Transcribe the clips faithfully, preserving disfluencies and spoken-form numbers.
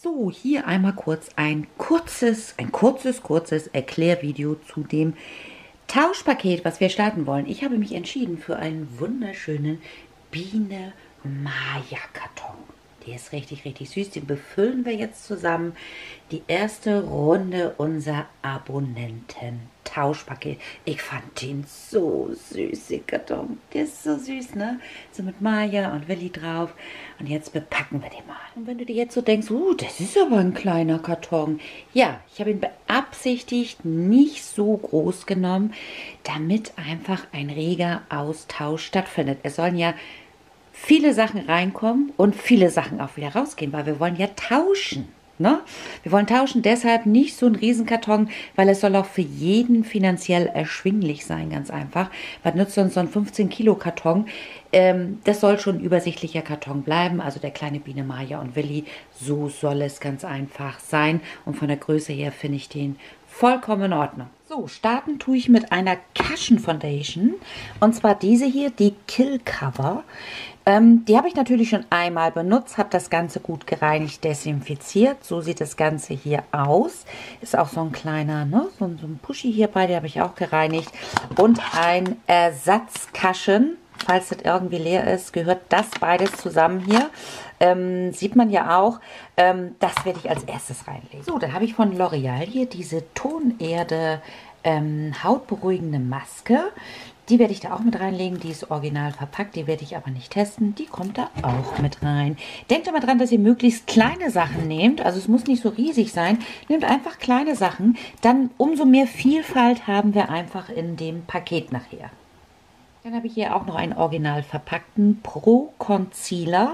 So, hier einmal kurz ein kurzes, ein kurzes, kurzes Erklärvideo zu dem Tauschpaket, was wir starten wollen. Ich habe mich entschieden für einen wunderschönen Biene Maya Karton. Der ist richtig, richtig süß. Den befüllen wir jetzt zusammen. Die erste Runde unser Abonnenten-Tauschpaket. Ich fand den so süß, den Karton. Der ist so süß, ne? So mit Maya und Willi drauf. Und jetzt bepacken wir den mal. Und wenn du dir jetzt so denkst, uh, das ist aber ein kleiner Karton. Ja, ich habe ihn beabsichtigt nicht so groß genommen, damit einfach ein reger Austausch stattfindet. Es sollen ja viele Sachen reinkommen und viele Sachen auch wieder rausgehen, weil wir wollen ja tauschen. Ne? Wir wollen tauschen, deshalb nicht so ein Riesenkarton, weil es soll auch für jeden finanziell erschwinglich sein, ganz einfach. Was nützt uns so ein fünfzehn Kilo Karton? Ähm, das soll schon ein übersichtlicher Karton bleiben, also der kleine Biene Maya und Willi, so soll es ganz einfach sein. Und von der Größe her finde ich den vollkommen in Ordnung. So, starten tue ich mit einer Cushion Foundation, und zwar diese hier, die Kill Cover. Ähm, die habe ich natürlich schon einmal benutzt, habe das Ganze gut gereinigt, desinfiziert. So sieht das Ganze hier aus. Ist auch so ein kleiner, ne, so, so ein Pushy hierbei, den habe ich auch gereinigt. Und ein Ersatz-Cushion, falls das irgendwie leer ist, gehört das beides zusammen hier. Ähm, sieht man ja auch. Ähm, das werde ich als erstes reinlegen. So, dann habe ich von L'Oreal hier diese Tonerde ähm, hautberuhigende Maske. Die werde ich da auch mit reinlegen. Die ist original verpackt. Die werde ich aber nicht testen. Die kommt da auch mit rein. Denkt immer dran, dass ihr möglichst kleine Sachen nehmt. Also es muss nicht so riesig sein. Nehmt einfach kleine Sachen. Dann umso mehr Vielfalt haben wir einfach in dem Paket nachher. Dann habe ich hier auch noch einen original verpackten Pro Concealer.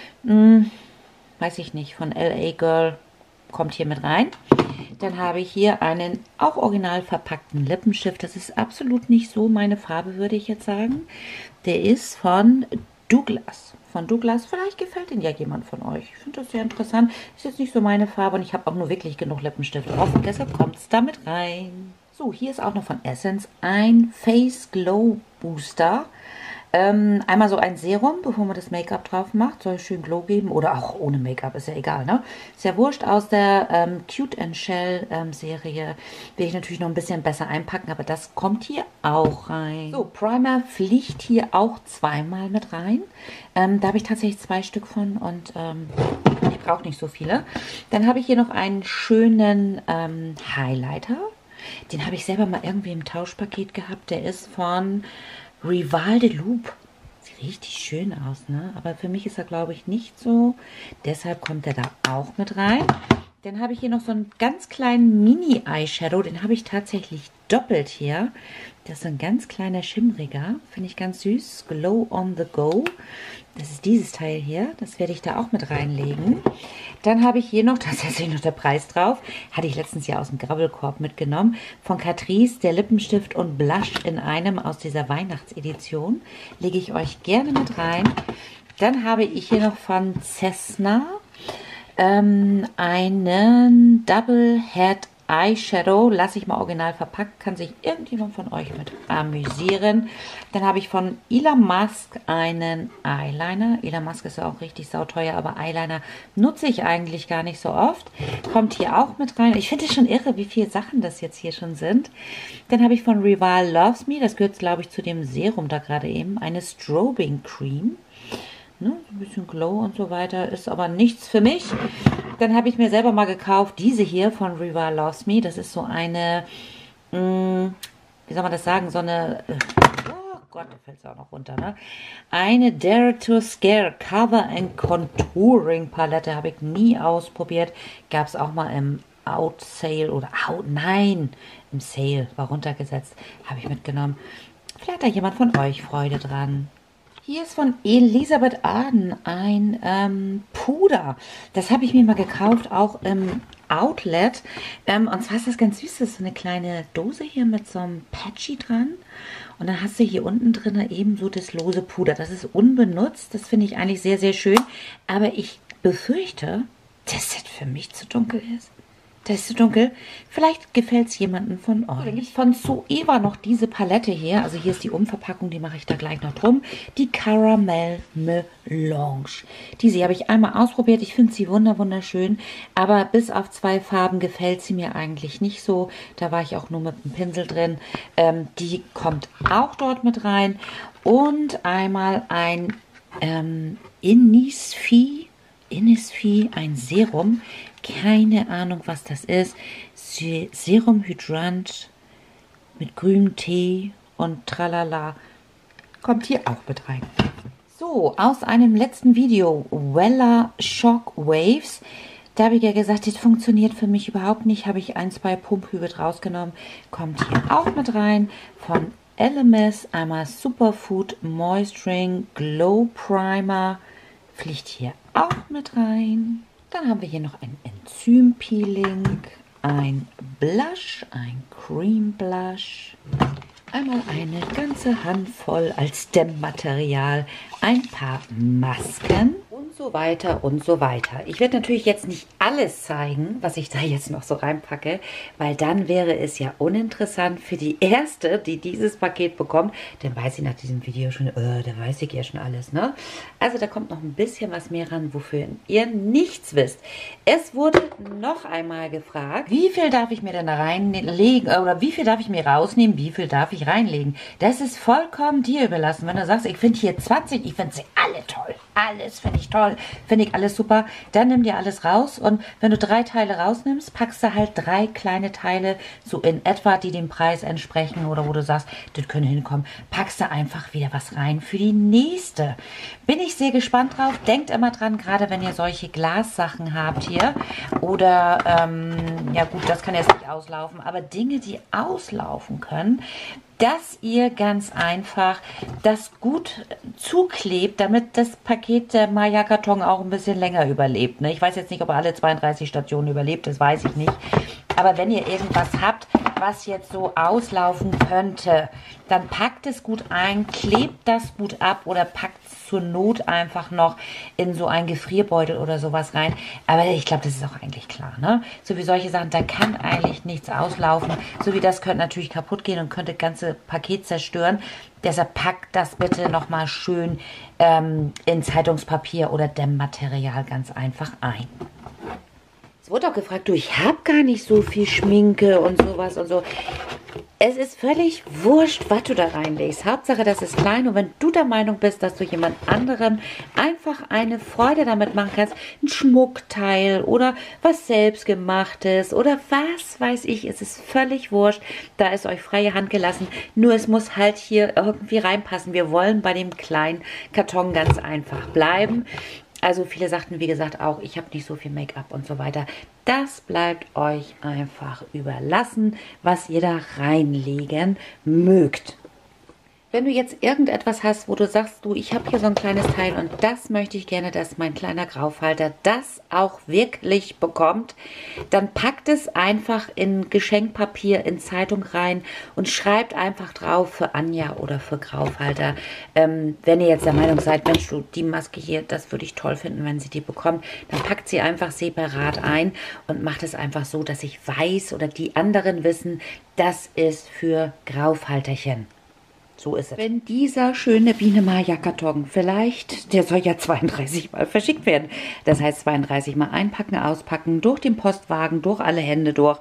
Hm, weiß ich nicht, von L A Girl kommt hier mit rein. Dann habe ich hier einen auch original verpackten Lippenstift. Das ist absolut nicht so meine Farbe, würde ich jetzt sagen. Der ist von Douglas. Von Douglas. Vielleicht gefällt den ja jemand von euch. Ich finde das sehr interessant. Ist jetzt nicht so meine Farbe und ich habe auch nur wirklich genug Lippenstift drauf. Und deshalb kommt es damit rein. So, hier ist auch noch von Essence ein Face Glow Booster. Ähm, einmal so ein Serum, bevor man das Make-up drauf macht. Soll schön Glow geben. Oder auch ohne Make-up, ist ja egal, ne? Ist ja wurscht. Aus der ähm, Cute and Shell ähm, Serie will ich natürlich noch ein bisschen besser einpacken, aber das kommt hier auch rein. So, Primer fliegt hier auch zweimal mit rein. Ähm, da habe ich tatsächlich zwei Stück von und ähm, ich brauche nicht so viele. Dann habe ich hier noch einen schönen ähm, Highlighter. Den habe ich selber mal irgendwie im Tauschpaket gehabt. Der ist von Rival de Loop. Sieht richtig schön aus, ne? Aber für mich ist er, glaube ich, nicht so. Deshalb kommt er da auch mit rein. Dann habe ich hier noch so einen ganz kleinen Mini-Eyeshadow. Den habe ich tatsächlich doppelt hier. Das ist ein ganz kleiner Schimmriger. Finde ich ganz süß. Glow on the Go. Das ist dieses Teil hier. Das werde ich da auch mit reinlegen. Dann habe ich hier noch, da ist tatsächlich noch der Preis drauf. Hatte ich letztens ja aus dem Grabbelkorb mitgenommen. Von Catrice, der Lippenstift und Blush in einem aus dieser Weihnachtsedition. Lege ich euch gerne mit rein. Dann habe ich hier noch von Cessna ähm, einen Double Head Eyeshadow, lasse ich mal original verpackt, kann sich irgendjemand von euch mit amüsieren. Dann habe ich von Illamasqua einen Eyeliner. Illamasqua ist ja auch richtig sauteuer, aber Eyeliner nutze ich eigentlich gar nicht so oft. Kommt hier auch mit rein. Ich finde es schon irre, wie viele Sachen das jetzt hier schon sind. Dann habe ich von Rival Loves Me, das gehört, glaube ich, zu dem Serum da gerade eben, eine Strobing Cream. Ne, ein bisschen Glow und so weiter, ist aber nichts für mich. Dann habe ich mir selber mal gekauft, diese hier von Rival Loves Me. Das ist so eine, mh, wie soll man das sagen, so eine, oh Gott, da fällt es auch noch runter, ne? Eine Dare to Scare Cover and Contouring Palette, habe ich nie ausprobiert. Gab es auch mal im Out Sale oder Out, nein, im Sale, war runtergesetzt, habe ich mitgenommen. Vielleicht hat jemand von euch Freude dran. Hier ist von Elisabeth Arden ein ähm, Puder. Das habe ich mir mal gekauft, auch im Outlet. Ähm, und zwar ist das ganz süß. Das ist so eine kleine Dose hier mit so einem Patchy dran. Und dann hast du hier unten drin eben so das lose Puder. Das ist unbenutzt. Das finde ich eigentlich sehr, sehr schön. Aber ich befürchte, dass das für mich zu dunkel ist. Das ist zu dunkel. Vielleicht gefällt es jemandem von euch. Dann gibt es von Zoeva noch diese Palette hier. Also hier ist die Umverpackung, die mache ich da gleich noch drum. Die Caramel Melange. Diese habe ich einmal ausprobiert. Ich finde sie wunder wunderschön. Aber bis auf zwei Farben gefällt sie mir eigentlich nicht so. Da war ich auch nur mit dem Pinsel drin. Ähm, die kommt auch dort mit rein. Und einmal ein ähm, Innisfree. Innisfree, ein Serum. Keine Ahnung, was das ist. Serum Hydrant mit grünem Tee und tralala. Kommt hier auch mit rein. So, aus einem letzten Video, Wella Shock Waves. Da habe ich ja gesagt, das funktioniert für mich überhaupt nicht. Habe ich ein, zwei Pumphübe rausgenommen. Kommt hier auch mit rein. Von L M S einmal Superfood Moisturing Glow Primer. Fliegt hier auch mit rein. Dann haben wir hier noch ein Enzympeeling, ein Blush, ein Cream Blush, einmal eine ganze Handvoll als Dämmmaterial, ein paar Masken und so weiter und so weiter. Ich werde natürlich jetzt nicht alles zeigen, was ich da jetzt noch so reinpacke, weil dann wäre es ja uninteressant für die Erste, die dieses Paket bekommt. Dann weiß ich nach diesem Video schon, äh, da weiß ich ja schon alles, ne? Also da kommt noch ein bisschen was mehr ran, wofür ihr nichts wisst. Es wurde noch einmal gefragt, wie viel darf ich mir denn da reinlegen, oder wie viel darf ich mir rausnehmen, wie viel darf ich reinlegen? Das ist vollkommen dir überlassen. Wenn du sagst, ich finde hier zwanzig, ich finde sie alle toll, alles finde ich toll, finde ich alles super, dann nimm dir alles raus und wenn du drei Teile rausnimmst, packst du halt drei kleine Teile, so in etwa, die dem Preis entsprechen oder wo du sagst, das könnte hinkommen, packst du einfach wieder was rein für die nächste. Bin ich sehr gespannt drauf. Denkt immer dran, gerade wenn ihr solche Glassachen habt hier oder, ähm, ja gut, das kann jetzt nicht auslaufen, aber Dinge, die auslaufen können, dass ihr ganz einfach das gut zuklebt, damit das Paket der Maya-Karton auch ein bisschen länger überlebt. Ne? Ich weiß jetzt nicht, ob er alle zweiunddreißig Stationen überlebt, das weiß ich nicht. Aber wenn ihr irgendwas habt, was jetzt so auslaufen könnte, dann packt es gut ein, klebt das gut ab oder packt es zur Not einfach noch in so einen Gefrierbeutel oder sowas rein. Aber ich glaube, das ist auch eigentlich klar, ne? So wie solche Sachen, da kann eigentlich nichts auslaufen. So wie das könnte natürlich kaputt gehen und könnte das ganze Paket zerstören. Deshalb packt das bitte nochmal schön ähm, in Zeitungspapier oder Dämmmaterial ganz einfach ein. Es wurde auch gefragt, du, ich habe gar nicht so viel Schminke und sowas und so. Es ist völlig wurscht, was du da reinlegst. Hauptsache, das ist klein. Und wenn du der Meinung bist, dass du jemand anderem einfach eine Freude damit machen kannst, ein Schmuckteil oder was Selbstgemachtes oder was weiß ich, es ist völlig wurscht. Da ist euch freie Hand gelassen. Nur es muss halt hier irgendwie reinpassen. Wir wollen bei dem kleinen Karton ganz einfach bleiben. Also viele sagten, wie gesagt, auch, ich habe nicht so viel Make-up und so weiter. Das bleibt euch einfach überlassen, was ihr da reinlegen mögt. Wenn du jetzt irgendetwas hast, wo du sagst, du, ich habe hier so ein kleines Teil und das möchte ich gerne, dass mein kleiner Graufalter das auch wirklich bekommt, dann packt es einfach in Geschenkpapier, in Zeitung rein und schreibt einfach drauf für Anja oder für Graufalter. Ähm, wenn ihr jetzt der Meinung seid, Mensch, du, die Maske hier, das würde ich toll finden, wenn sie die bekommt, dann packt sie einfach separat ein und macht es einfach so, dass ich weiß oder die anderen wissen, das ist für Graufalterchen. So ist es. Wenn dieser schöne Biene Maya Karton vielleicht, der soll ja zweiunddreißig Mal verschickt werden. Das heißt zweiunddreißig Mal einpacken, auspacken, durch den Postwagen, durch alle Hände durch.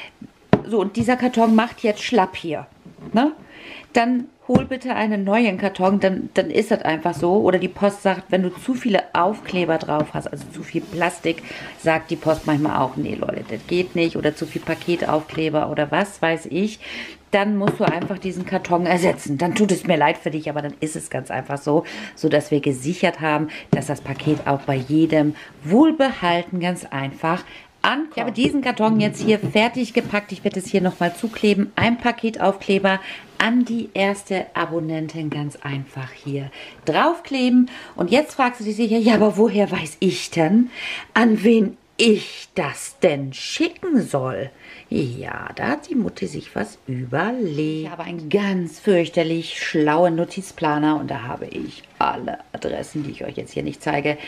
So, und dieser Karton macht jetzt schlapp hier. Ne? Dann hol bitte einen neuen Karton, dann, dann ist das einfach so. Oder die Post sagt, wenn du zu viele Aufkleber drauf hast, also zu viel Plastik, sagt die Post manchmal auch, nee Leute, das geht nicht. Oder zu viel Paketaufkleber oder was weiß ich. Dann musst du einfach diesen Karton ersetzen. Dann tut es mir leid für dich, aber dann ist es ganz einfach so, sodass wir gesichert haben, dass das Paket auch bei jedem wohlbehalten ganz einfach ankommt. Ich habe diesen Karton jetzt hier fertig gepackt. Ich werde es hier nochmal zukleben. Ein Paketaufkleber an die erste Abonnentin ganz einfach hier draufkleben. Und jetzt fragst du dich sicher, ja, aber woher weiß ich denn, an wen ich das denn schicken soll? Ja, da hat die Mutti sich was überlegt. Ich habe einen ganz fürchterlich schlauen Notizplaner und da habe ich alle Adressen, die ich euch jetzt hier nicht zeige,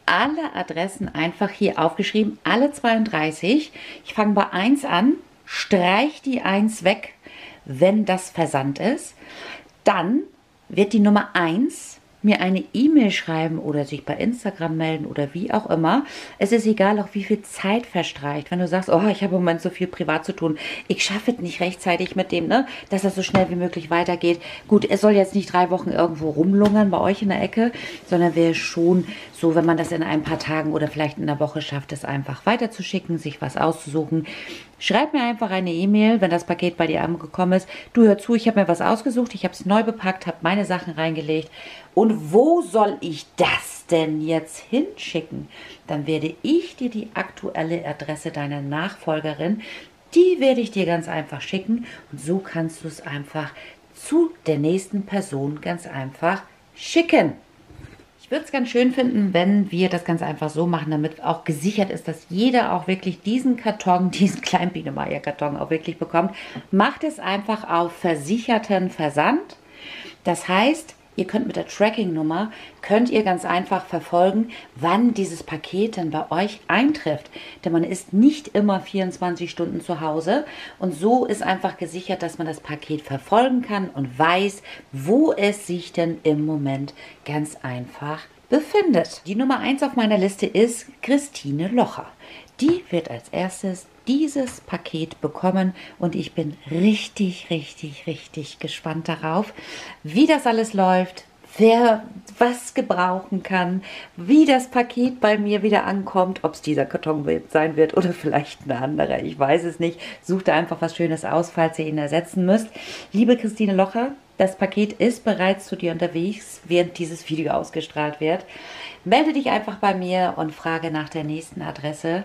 alle Adressen einfach hier aufgeschrieben, alle zweiunddreißig. Ich fange bei eins an, streich die eins weg, wenn das Versand ist. Dann wird die Nummer eins mir eine E-Mail schreiben oder sich bei Instagram melden oder wie auch immer. Es ist egal, auch wie viel Zeit verstreicht. Wenn du sagst, oh, ich habe im Moment so viel privat zu tun, ich schaffe es nicht rechtzeitig mit dem, ne, dass das so schnell wie möglich weitergeht. Gut, es soll jetzt nicht drei Wochen irgendwo rumlungern bei euch in der Ecke, sondern wäre schon so, wenn man das in ein paar Tagen oder vielleicht in einer Woche schafft, es einfach weiterzuschicken, sich was auszusuchen. Schreib mir einfach eine E-Mail, wenn das Paket bei dir angekommen ist. Du, hör zu, ich habe mir was ausgesucht, ich habe es neu bepackt, habe meine Sachen reingelegt. Und wo soll ich das denn jetzt hinschicken? Dann werde ich dir die aktuelle Adresse deiner Nachfolgerin, die werde ich dir ganz einfach schicken. Und so kannst du es einfach zu der nächsten Person ganz einfach schicken. Ich würde es ganz schön finden, wenn wir das ganz einfach so machen, damit auch gesichert ist, dass jeder auch wirklich diesen Karton, diesen kleinen Biene Maya Karton auch wirklich bekommt. Macht es einfach auf versicherten Versand. Das heißt, ihr könnt mit der Tracking-Nummer, könnt ihr ganz einfach verfolgen, wann dieses Paket dann bei euch eintrifft. Denn man ist nicht immer vierundzwanzig Stunden zu Hause. Und so ist einfach gesichert, dass man das Paket verfolgen kann und weiß, wo es sich denn im Moment ganz einfach befindet. Die Nummer eins auf meiner Liste ist Christine Locher. Die wird als erstes dieses Paket bekommen und ich bin richtig, richtig, richtig gespannt darauf, wie das alles läuft, wer was gebrauchen kann, wie das Paket bei mir wieder ankommt, ob es dieser Karton sein wird oder vielleicht ein anderer, ich weiß es nicht. Sucht einfach was Schönes aus, falls ihr ihn ersetzen müsst. Liebe Christine Locher, das Paket ist bereits zu dir unterwegs, während dieses Video ausgestrahlt wird. Melde dich einfach bei mir und frage nach der nächsten Adresse.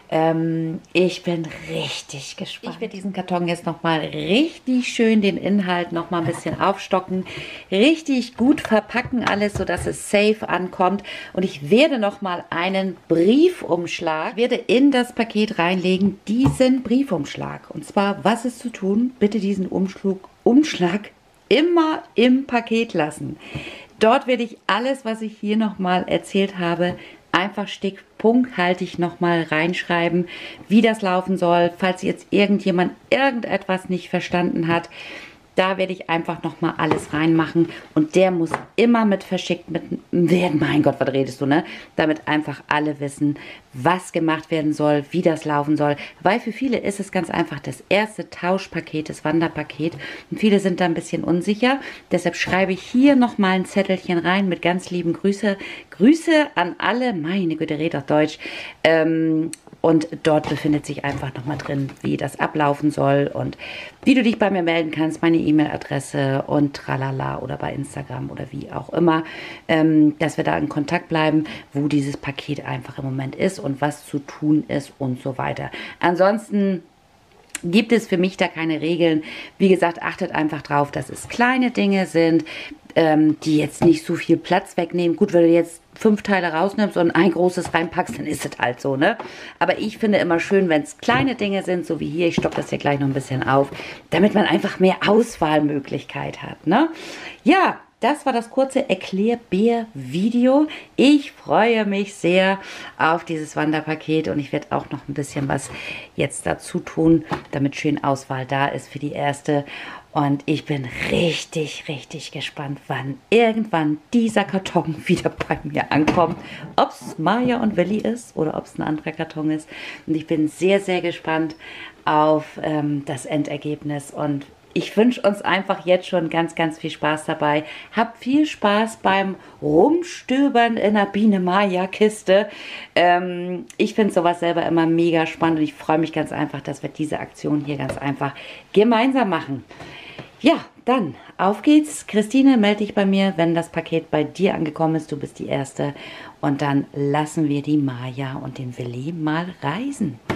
Ähm, ich bin richtig gespannt. Ich werde diesen Karton jetzt nochmal richtig schön, den Inhalt nochmal ein bisschen aufstocken, richtig gut verpacken alles, sodass es safe ankommt. Und ich werde nochmal einen Briefumschlag, werde in das Paket reinlegen, diesen Briefumschlag. Und zwar, was ist zu tun? Bitte diesen Umschlag, Umschlag immer im Paket lassen. Dort werde ich alles, was ich hier nochmal erzählt habe, einfach stickpunkthaltig nochmal reinschreiben, wie das laufen soll. Falls jetzt irgendjemand irgendetwas nicht verstanden hat, da werde ich einfach nochmal alles reinmachen und der muss immer mit verschickt mit werden. Mein Gott, was redest du, ne? Damit einfach alle wissen, was gemacht werden soll, wie das laufen soll. Weil für viele ist es ganz einfach das erste Tauschpaket, das Wanderpaket. Und viele sind da ein bisschen unsicher. Deshalb schreibe ich hier nochmal ein Zettelchen rein mit ganz lieben Grüße. Grüße an alle. Meine Güte, red doch Deutsch. Ähm, Und dort befindet sich einfach nochmal drin, wie das ablaufen soll und wie du dich bei mir melden kannst, meine E-Mail-Adresse und tralala oder bei Instagram oder wie auch immer, ähm, dass wir da in Kontakt bleiben, wo dieses Paket einfach im Moment ist und was zu tun ist und so weiter. Ansonsten gibt es für mich da keine Regeln. Wie gesagt, achtet einfach drauf, dass es kleine Dinge sind, ähm, die jetzt nicht so viel Platz wegnehmen. Gut, wenn du jetzt fünf Teile rausnimmst und ein großes reinpackst, dann ist es halt so, ne? Aber ich finde immer schön, wenn es kleine Dinge sind, so wie hier, ich stoppe das hier gleich noch ein bisschen auf, damit man einfach mehr Auswahlmöglichkeit hat, ne? Ja, das war das kurze Erklärbär-Video. Ich freue mich sehr auf dieses Wanderpaket und ich werde auch noch ein bisschen was jetzt dazu tun, damit schön Auswahl da ist für die erste. Und ich bin richtig, richtig gespannt, wann irgendwann dieser Karton wieder bei mir ankommt. Ob es Maya und Willi ist oder ob es ein anderer Karton ist. Und ich bin sehr, sehr gespannt auf ähm, das Endergebnis. Und ich wünsche uns einfach jetzt schon ganz, ganz viel Spaß dabei. Habt viel Spaß beim Rumstöbern in der Biene Maya Kiste. Ähm, ich finde sowas selber immer mega spannend und ich freue mich ganz einfach, dass wir diese Aktion hier ganz einfach gemeinsam machen. Ja, dann auf geht's. Christine, melde dich bei mir, wenn das Paket bei dir angekommen ist. Du bist die Erste. Und dann lassen wir die Maya und den Willi mal reisen.